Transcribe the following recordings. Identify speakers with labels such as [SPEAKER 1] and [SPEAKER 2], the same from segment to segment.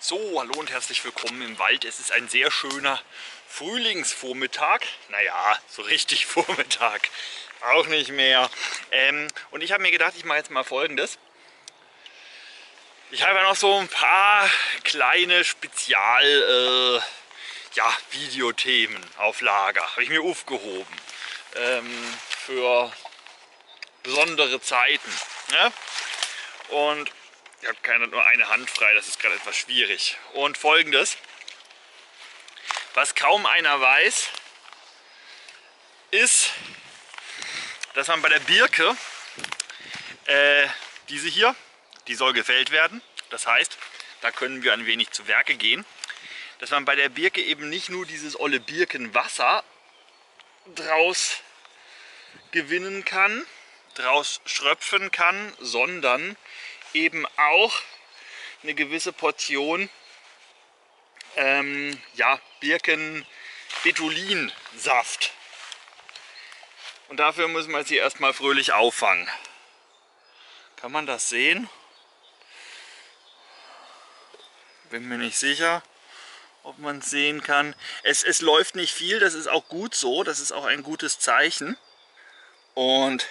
[SPEAKER 1] So, hallo und herzlich willkommen im Wald. Es ist ein sehr schöner Frühlingsvormittag. Naja, so richtig Vormittag auch nicht mehr. Und ich habe mir gedacht, ich mache jetzt mal Folgendes. Ich habe ja noch so ein paar kleine Videothemen auf Lager. Habe ich mir aufgehoben. Für besondere Zeiten. Ne? Und ich habe nur eine Hand frei, das ist gerade etwas schwierig. Und Folgendes, was kaum einer weiß, ist, dass man bei der Birke, diese hier, die soll gefällt werden. Das heißt, da können wir ein wenig zu Werke gehen. Dass man bei der Birke eben nicht nur dieses olle Birkenwasser draus gewinnen kann, draus schröpfen kann, sondern eben auch eine gewisse Portion Birken-Betulinsaft. Und dafür müssen wir sie erstmal fröhlich auffangen. Kann man das sehen? Bin mir nicht sicher, ob man es sehen kann. Es läuft nicht viel, das ist auch gut so, das ist auch ein gutes Zeichen. Und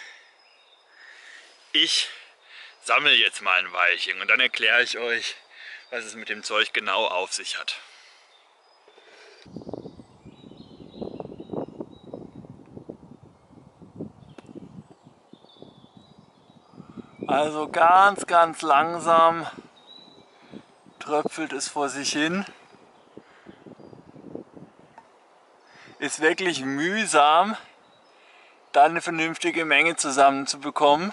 [SPEAKER 1] ich sammle jetzt mal ein Weilchen und dann erkläre ich euch, was es mit dem Zeug genau auf sich hat. Also ganz langsam tröpfelt es vor sich hin. Ist wirklich mühsam, da eine vernünftige Menge zusammenzubekommen.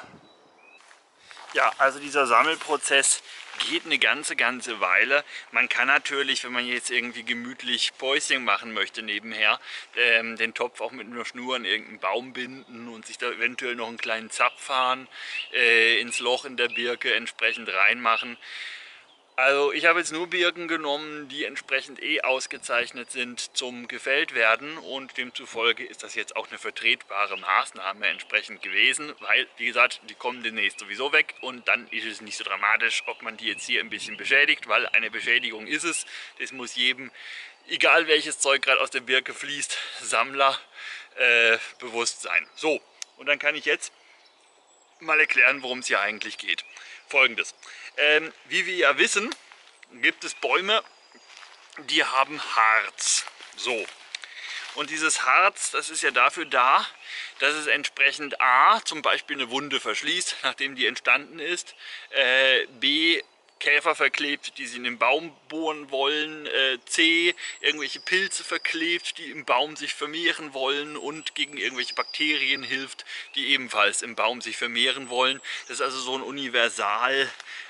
[SPEAKER 1] Ja, also dieser Sammelprozess geht eine ganze Weile. Man kann natürlich, wenn man jetzt irgendwie gemütlich Päuschen machen möchte nebenher, den Topf auch mit einer Schnur an irgendeinen Baum binden und sich da eventuell noch einen kleinen Zapfhahn ins Loch in der Birke entsprechend reinmachen. Also ich habe jetzt nur Birken genommen, die entsprechend ausgezeichnet sind zum gefällt werden, und demzufolge ist das jetzt auch eine vertretbare Maßnahme entsprechend gewesen, weil, wie gesagt, die kommen demnächst sowieso weg und dann ist es nicht so dramatisch, ob man die jetzt hier ein bisschen beschädigt, weil eine Beschädigung ist es. Das muss jedem, egal welches Zeug gerade aus der Birke fließt, Sammler bewusst sein. So, und dann kann ich jetzt mal erklären, worum es hier eigentlich geht. Folgendes. Wie wir ja wissen, gibt es Bäume, die haben Harz. So. Und dieses Harz, das ist ja dafür da, dass es entsprechend A, zum Beispiel eine Wunde verschließt, nachdem die entstanden ist, B, Käfer verklebt, die sie in den Baum bohren wollen, C, irgendwelche Pilze verklebt, die im Baum sich vermehren wollen, und gegen irgendwelche Bakterien hilft, die ebenfalls im Baum sich vermehren wollen. Das ist also so ein universal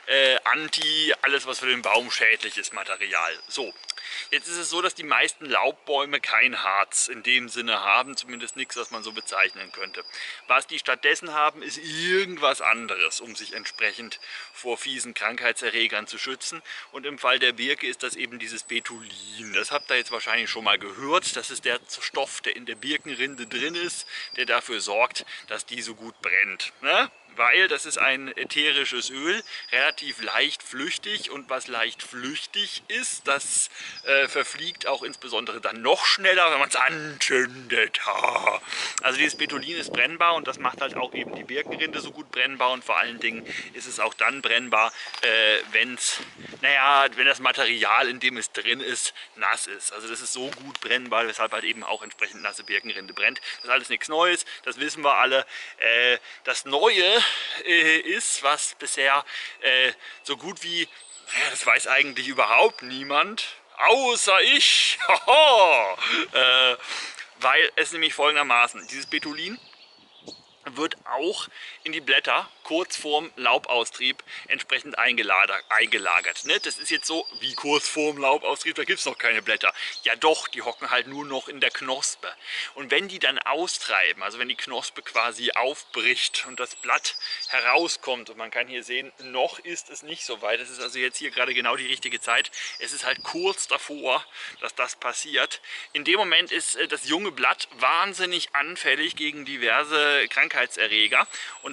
[SPEAKER 1] alles was für den Baum schädlich ist, Material. So, jetzt ist es so, dass die meisten Laubbäume kein Harz in dem Sinne haben, zumindest nichts, was man so bezeichnen könnte. Was die stattdessen haben, ist irgendwas anderes, um sich entsprechend vor fiesen Krankheitserregern zu schützen. Und im Fall der Birke ist das eben dieses Betulin. Das habt ihr jetzt wahrscheinlich schon mal gehört. Das ist der Stoff, der in der Birkenrinde drin ist, der dafür sorgt, dass die so gut brennt. Ne? Weil das ist ein ätherisches Öl, relativ leicht flüchtig, und was leicht flüchtig ist, das verfliegt auch insbesondere dann noch schneller, wenn man es anzündet. Also dieses Betulin ist brennbar, und das macht halt auch eben die Birkenrinde so gut brennbar, und vor allen Dingen ist es auch dann brennbar, wenn das Material, in dem es drin ist, nass ist. Also das ist so gut brennbar, weshalb halt eben auch entsprechend nasse Birkenrinde brennt. Das ist alles nichts Neues, das wissen wir alle. Das Neue ist, was bisher so gut wie, das weiß eigentlich überhaupt niemand, außer ich, weil es nämlich folgendermaßen, dieses Betulin wird auch in die Blätter kurz vorm Laubaustrieb entsprechend eingelagert. Ne? Das ist jetzt so, wie kurz vorm Laubaustrieb, da gibt es noch keine Blätter. Ja doch, die hocken halt nur noch in der Knospe. Und wenn die dann austreiben, also wenn die Knospe quasi aufbricht und das Blatt herauskommt, und man kann hier sehen, noch ist es nicht so weit, es ist also jetzt hier gerade genau die richtige Zeit, es ist halt kurz davor, dass das passiert. In dem Moment ist das junge Blatt wahnsinnig anfällig gegen diverse Krankheitserreger, und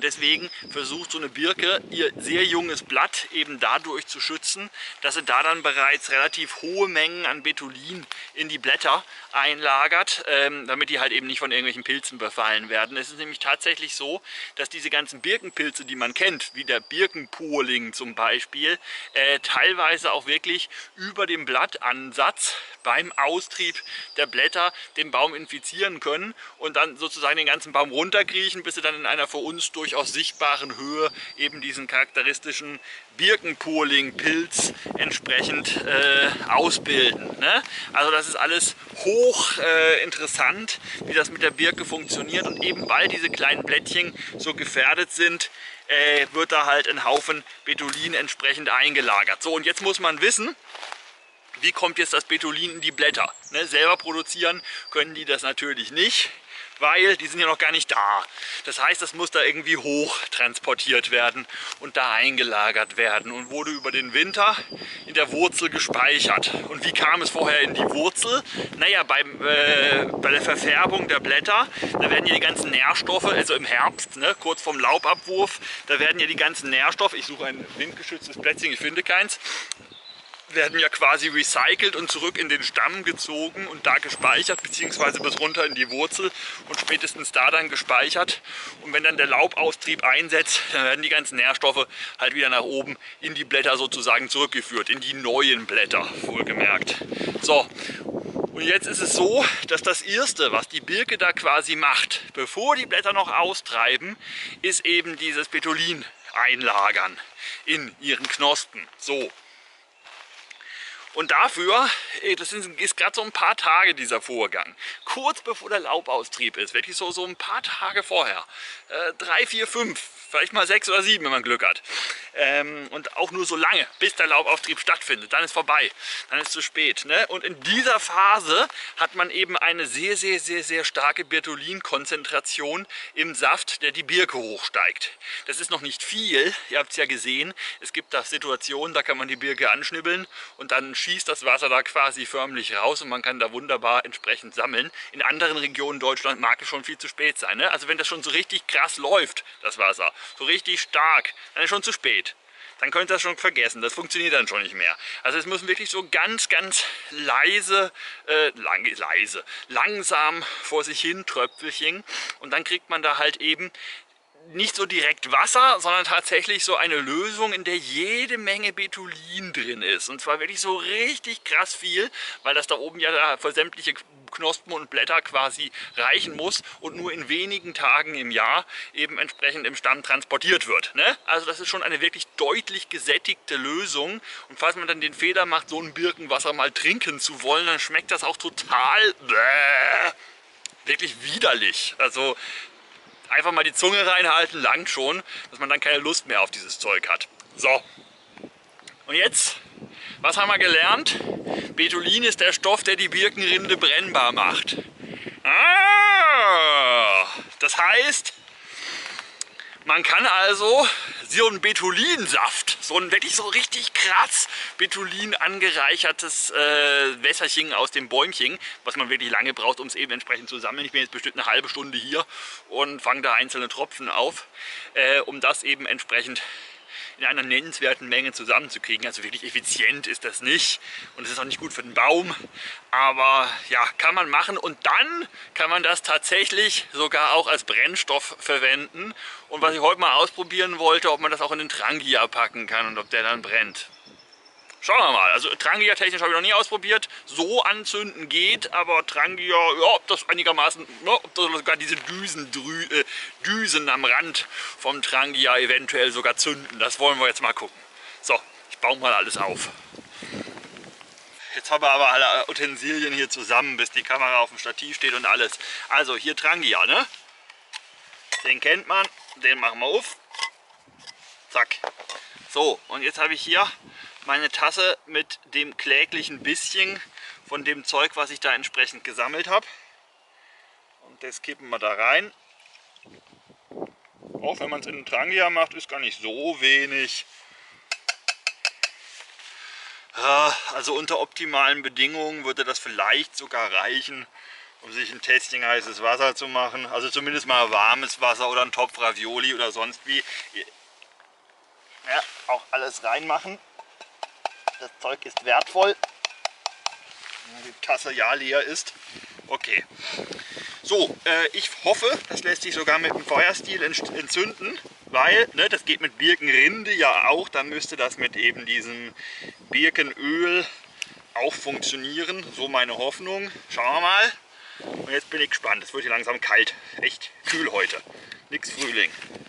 [SPEAKER 1] Und deswegen versucht so eine Birke ihr sehr junges Blatt eben dadurch zu schützen, dass sie da dann bereits relativ hohe Mengen an Betulin in die Blätter einlagert, damit die halt eben nicht von irgendwelchen Pilzen befallen werden. Es ist nämlich tatsächlich so, dass diese ganzen Birkenpilze, die man kennt, wie der Birkenpoling zum Beispiel, teilweise auch wirklich über dem Blattansatz beim Austrieb der Blätter den Baum infizieren können und dann sozusagen den ganzen Baum runterkriechen, bis sie dann in einer für uns durchaus sichtbaren Höhe eben diesen charakteristischen Birkenpoling-Pilz entsprechend ausbilden. Ne? Also das ist alles hoch interessant, wie das mit der Birke funktioniert, und eben weil diese kleinen Blättchen so gefährdet sind, wird da halt ein Haufen Betulin entsprechend eingelagert. So, und jetzt muss man wissen, wie kommt jetzt das Betulin in die Blätter? Ne, selber produzieren können die das natürlich nicht, weil die sind ja noch gar nicht da. Das heißt, das muss da irgendwie hoch transportiert werden und da eingelagert werden und wurde über den Winter in der Wurzel gespeichert. Und wie kam es vorher in die Wurzel? Naja, bei der Verfärbung der Blätter, da werden ja die ganzen Nährstoffe, also im Herbst, ne, kurz vorm Laubabwurf, da werden ja die ganzen Nährstoffe, ich suche ein windgeschütztes Plätzchen, ich finde keins, werden ja quasi recycelt und zurück in den Stamm gezogen und da gespeichert, beziehungsweise bis runter in die Wurzel und spätestens da dann gespeichert. Und wenn dann der Laubaustrieb einsetzt, dann werden die ganzen Nährstoffe halt wieder nach oben in die Blätter sozusagen zurückgeführt, in die neuen Blätter, wohlgemerkt. So, und jetzt ist es so, dass das Erste, was die Birke da quasi macht, bevor die Blätter noch austreiben, ist eben dieses Betulin einlagern in ihren Knospen. So. Und dafür, das ist gerade so ein paar Tage dieser Vorgang, kurz bevor der Laubaustrieb ist, wirklich so ein paar Tage vorher, 3, 4, 5, vielleicht mal 6 oder 7, wenn man Glück hat. Und auch nur so lange, bis der Laubaustrieb stattfindet, dann ist vorbei, dann ist es zu spät. Ne? Und in dieser Phase hat man eben eine sehr, sehr, sehr, sehr starke Betulin-Konzentration im Saft, der die Birke hochsteigt. Das ist noch nicht viel, ihr habt es ja gesehen, es gibt da Situationen, da kann man die Birke anschnibbeln und dann schießt das Wasser da quasi förmlich raus und man kann da wunderbar entsprechend sammeln. In anderen Regionen Deutschland mag es schon viel zu spät sein. Ne? Also wenn das schon so richtig krass läuft, das Wasser, so richtig stark, dann ist schon zu spät. Dann könnt ihr das schon vergessen, das funktioniert dann schon nicht mehr. Also es müssen wirklich so ganz, ganz langsam vor sich hin Tröpfelchen und dann kriegt man da halt eben nicht so direkt Wasser, sondern tatsächlich so eine Lösung, in der jede Menge Betulin drin ist. Und zwar wirklich so richtig krass viel, weil das da oben ja für sämtliche Knospen und Blätter quasi reichen muss und nur in wenigen Tagen im Jahr eben entsprechend im Stamm transportiert wird. Ne? Also das ist schon eine wirklich deutlich gesättigte Lösung. Und falls man dann den Fehler macht, so ein Birkenwasser mal trinken zu wollen, dann schmeckt das auch total wirklich widerlich. Also einfach mal die Zunge reinhalten, langt schon, dass man dann keine Lust mehr auf dieses Zeug hat. So, und jetzt, was haben wir gelernt? Betulin ist der Stoff, der die Birkenrinde brennbar macht. Das heißt, man kann also so einen Betulinsaft, so ein wirklich so richtig krass Betulin angereichertes Wässerchen aus dem Bäumchen, was man wirklich lange braucht, um es eben entsprechend zu sammeln. Ich bin jetzt bestimmt eine halbe Stunde hier und fange da einzelne Tropfen auf, um das eben entsprechend in einer nennenswerten Menge zusammenzukriegen. Also wirklich effizient ist das nicht und es ist auch nicht gut für den Baum, aber ja, kann man machen und dann kann man das tatsächlich sogar auch als Brennstoff verwenden. Und was ich heute mal ausprobieren wollte, ob man das auch in den Trangia packen kann und ob der dann brennt. Schauen wir mal. Also Trangia technisch habe ich noch nie ausprobiert. So anzünden geht, aber Trangia, ja, ob das einigermaßen, ja, ob das sogar diese Düsen am Rand vom Trangia eventuell sogar zünden. Das wollen wir jetzt mal gucken. So, ich baue mal alles auf. Jetzt haben wir aber alle Utensilien hier zusammen, bis die Kamera auf dem Stativ steht und alles. Also hier Trangia, ne? Den kennt man, den machen wir auf. Zack. So, und jetzt habe ich hier meine Tasse mit dem kläglichen bisschen von dem Zeug, was ich da entsprechend gesammelt habe. Und das kippen wir da rein. Auch wenn man es in den Trangia macht, ist gar nicht so wenig. Also unter optimalen Bedingungen würde das vielleicht sogar reichen, um sich ein Tässchen heißes Wasser zu machen. Also zumindest mal warmes Wasser oder ein Topf Ravioli oder sonst wie. Ja, auch alles reinmachen. Das Zeug ist wertvoll. Wenn die Tasse ja leer ist. Okay. So, ich hoffe, das lässt sich sogar mit dem Feuerstiel entzünden, weil, ne, das geht mit Birkenrinde ja auch, dann müsste das mit eben diesem Birkenöl auch funktionieren. So meine Hoffnung. Schauen wir mal. Und jetzt bin ich gespannt. Es wird hier langsam kalt. Echt kühl heute. Nix Frühling.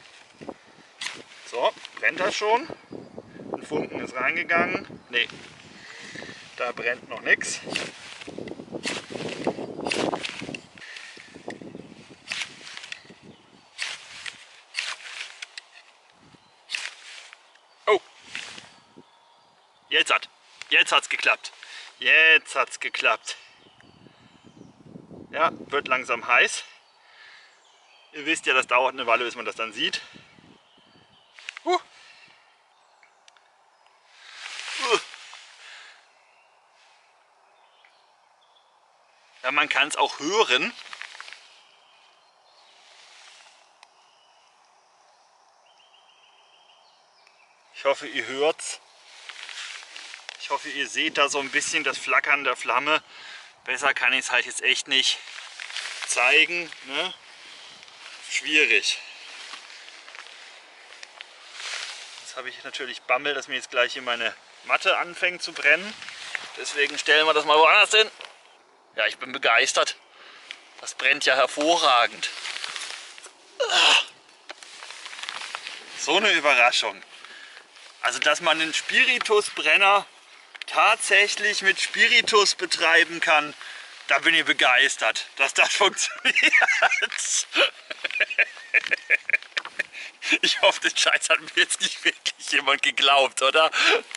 [SPEAKER 1] So, brennt das schon? Ein Funken ist reingegangen. Nee, da brennt noch nichts. Oh! Jetzt hat's geklappt. Jetzt hat's geklappt. Ja, wird langsam heiß. Ihr wisst ja, das dauert eine Weile, bis man das dann sieht. Ja, man kann es auch hören. Ich hoffe, ihr hört's. Ich hoffe, ihr seht da so ein bisschen das Flackern der Flamme. Besser kann ich es halt jetzt echt nicht zeigen. Ne? Schwierig. Jetzt habe ich natürlich Bammel, dass mir jetzt gleich hier meine Matte anfängt zu brennen. Deswegen stellen wir das mal woanders hin. Ja, ich bin begeistert. Das brennt ja hervorragend. So eine Überraschung. Also, dass man einen Spiritusbrenner tatsächlich mit Spiritus betreiben kann, da bin ich begeistert, dass das funktioniert. Ich hoffe, den Scheiß hat mir jetzt nicht wirklich jemand geglaubt, oder?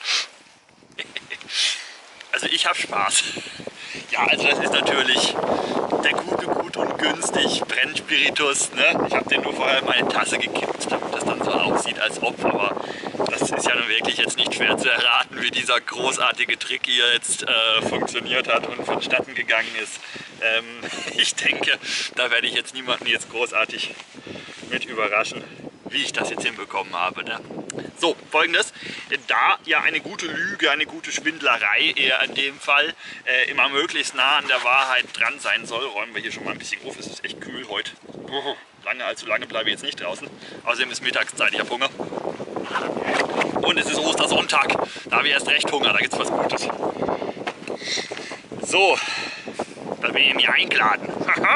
[SPEAKER 1] Also ich habe Spaß. Ja, also das ist natürlich der gute Gut und günstig Brennspiritus. Ne? Ich habe den nur vorher in meine Tasse gekippt, damit das dann so aussieht, als ob. Aber das ist ja nun wirklich jetzt nicht schwer zu erraten, wie dieser großartige Trick hier jetzt funktioniert hat und vonstatten gegangen ist. Ich denke, da werde ich jetzt niemanden jetzt großartig mit überraschen, wie ich das jetzt hinbekommen habe. Ne? So, Folgendes, da ja eine gute Lüge, eine gute Schwindlerei eher in dem Fall immer möglichst nah an der Wahrheit dran sein soll, räumen wir hier schon mal ein bisschen auf. Es ist echt kühl heute. Allzu lange bleibe ich jetzt nicht draußen. Außerdem ist Mittagszeit, ich habe Hunger. Und es ist Ostersonntag, da habe ich erst recht Hunger, da gibt es was Gutes. So, da bin ich mir eingeladen.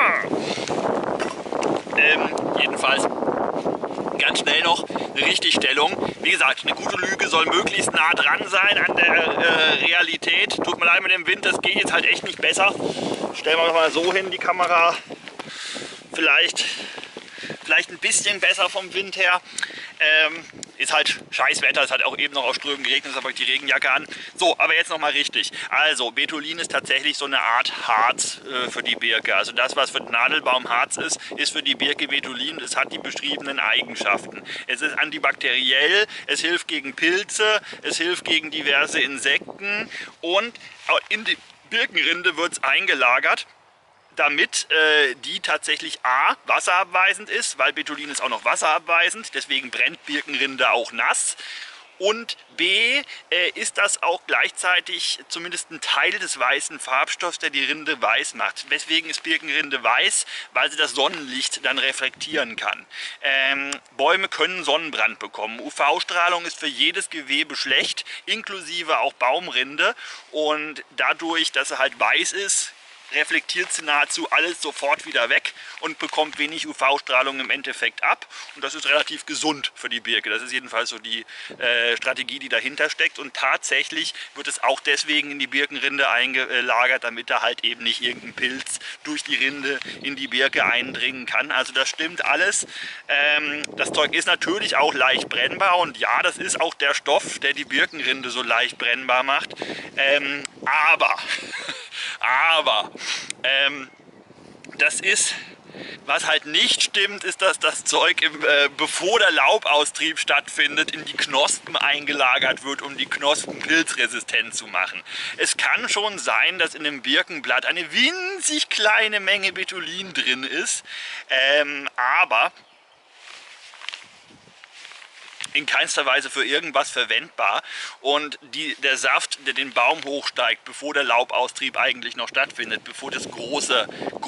[SPEAKER 1] Jedenfalls ganz schnell noch eine Richtigstellung. Wie gesagt, eine gute Lüge soll möglichst nah dran sein an der Realität. Tut mir leid mit dem Wind, das geht jetzt halt echt nicht besser. Stellen wir mal so hin, die Kamera. Vielleicht ein bisschen besser vom Wind her. Ist halt scheiß Wetter, es hat auch eben noch auf Strömen geregnet, deshalb habe ich die Regenjacke an. So, aber jetzt nochmal richtig. Also, Betulin ist tatsächlich so eine Art Harz für die Birke. Also das, was für den Nadelbaum Harz ist, ist für die Birke Betulin. Es hat die beschriebenen Eigenschaften. Es ist antibakteriell, es hilft gegen Pilze, es hilft gegen diverse Insekten und in die Birkenrinde wird es eingelagert, damit die tatsächlich A, wasserabweisend ist, weil Betulin ist auch noch wasserabweisend, deswegen brennt Birkenrinde auch nass. Und B, ist das auch gleichzeitig zumindest ein Teil des weißen Farbstoffs, der die Rinde weiß macht. Weswegen ist Birkenrinde weiß? Weil sie das Sonnenlicht dann reflektieren kann. Bäume können Sonnenbrand bekommen. UV-Strahlung ist für jedes Gewebe schlecht, inklusive auch Baumrinde. Und dadurch, dass er halt weiß ist, reflektiert sie nahezu alles sofort wieder weg und bekommt wenig UV-Strahlung im Endeffekt ab. Und das ist relativ gesund für die Birke. Das ist jedenfalls so die Strategie, die dahinter steckt. Und tatsächlich wird es auch deswegen in die Birkenrinde eingelagert, damit da halt eben nicht irgendein Pilz durch die Rinde in die Birke eindringen kann. Also das stimmt alles. Das Zeug ist natürlich auch leicht brennbar. Und ja, das ist auch der Stoff, der die Birkenrinde so leicht brennbar macht. Aber das ist Was halt nicht stimmt, ist, dass das Zeug, bevor der Laubaustrieb stattfindet, in die Knospen eingelagert wird, um die Knospen pilzresistent zu machen. Es kann schon sein, dass in einem Birkenblatt eine winzig kleine Menge Betulin drin ist, aber in keinster Weise für irgendwas verwendbar, und der Saft, der den Baum hochsteigt, bevor der Laubaustrieb eigentlich noch stattfindet, bevor das große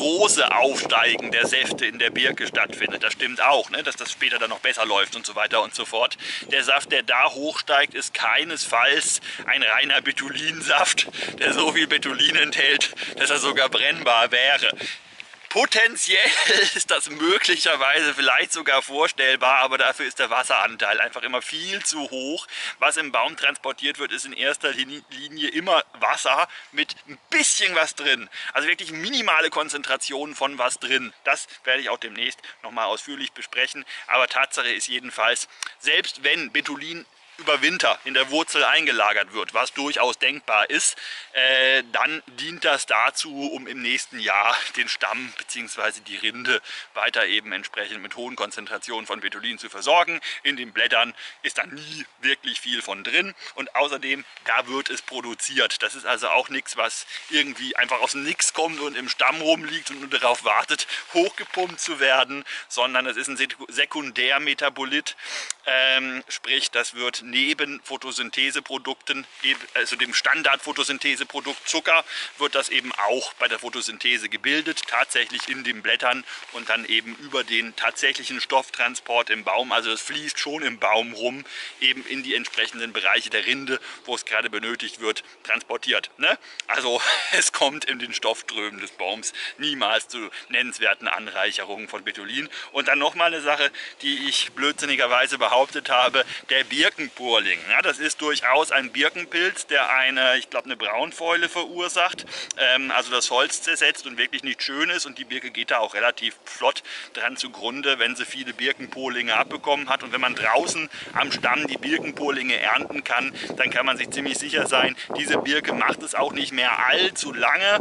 [SPEAKER 1] Aufsteigen der Säfte in der Birke stattfindet, das stimmt auch, ne, dass das später dann noch besser läuft und so weiter und so fort. Der Saft, der da hochsteigt, ist keinesfalls ein reiner Betulinsaft, der so viel Betulin enthält, dass er sogar brennbar wäre. Potenziell ist das möglicherweise vielleicht sogar vorstellbar, aber dafür ist der Wasseranteil einfach immer viel zu hoch. Was im Baum transportiert wird, ist in erster Linie immer Wasser mit ein bisschen was drin. Also wirklich minimale Konzentrationen von was drin. Das werde ich auch demnächst nochmal ausführlich besprechen. Aber Tatsache ist jedenfalls, selbst wenn Betulin über Winter in der Wurzel eingelagert wird, was durchaus denkbar ist, dann dient das dazu, um im nächsten Jahr den Stamm bzw. die Rinde weiter eben entsprechend mit hohen Konzentrationen von Betulin zu versorgen. In den Blättern ist da nie wirklich viel von drin, und außerdem, da wird es produziert. Das ist also auch nichts, was irgendwie einfach aus dem Nix kommt und im Stamm rumliegt und nur darauf wartet, hochgepumpt zu werden, sondern es ist ein Sekundärmetabolit, sprich, das wird neben Photosyntheseprodukten, also dem Standard-Photosyntheseprodukt Zucker, wird das eben auch bei der Photosynthese gebildet, tatsächlich in den Blättern und dann eben über den tatsächlichen Stofftransport im Baum. Also es fließt schon im Baum rum, eben in die entsprechenden Bereiche der Rinde, wo es gerade benötigt wird, transportiert. Ne? Also es kommt in den Stoffströmen des Baums niemals zu nennenswerten Anreicherungen von Betulin. Und dann nochmal eine Sache, die ich blödsinnigerweise behauptet habe, der Birkenpurling. Ja, das ist durchaus ein Birkenpilz, der ich glaube, eine Braunfäule verursacht, also das Holz zersetzt und wirklich nicht schön ist, und die Birke geht da auch relativ flott dran zugrunde, wenn sie viele Birkenpurlinge abbekommen hat. Und wenn man draußen am Stamm die Birkenpurlinge ernten kann, dann kann man sich ziemlich sicher sein, diese Birke macht es auch nicht mehr allzu lange.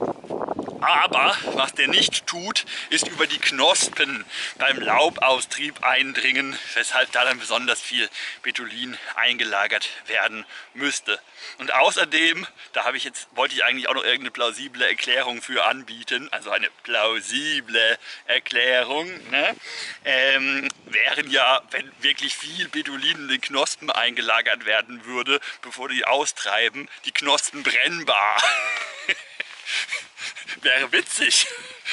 [SPEAKER 1] Aber was der nicht tut, ist über die Knospen beim Laubaustrieb eindringen, weshalb da dann besonders viel Betulin eingelagert werden müsste. Und außerdem, wollte ich eigentlich auch noch irgendeine plausible Erklärung für anbieten, also eine plausible Erklärung, ne? Wären ja, wenn wirklich viel Betulin in den Knospen eingelagert werden würde, bevor die austreiben, die Knospen brennbar. Wäre witzig,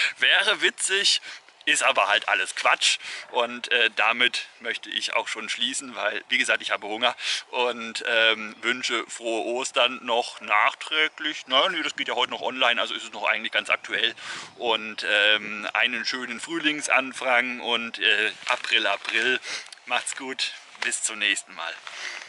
[SPEAKER 1] ist aber halt alles Quatsch, und damit möchte ich auch schon schließen, weil, wie gesagt, ich habe Hunger und wünsche frohe Ostern noch nachträglich. Nein, das geht ja heute noch online, also ist es noch eigentlich ganz aktuell, und einen schönen Frühlingsanfang und April. Macht's gut, bis zum nächsten Mal.